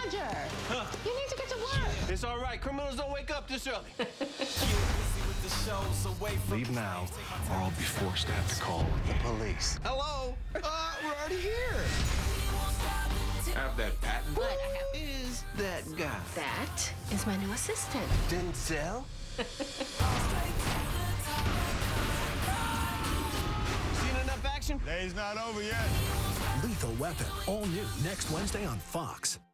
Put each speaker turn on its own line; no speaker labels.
manager. You need to get to work.
It's all right. Criminals don't wake up this early.
Leave now, or I'll be forced to have to call the police.
Hello? We're already here.
Have that patent?
What?
Is that guy?
That is my new assistant.
Denzel? Seen enough action?
Day's not over yet.
Lethal Weapon, all new next Wednesday on Fox.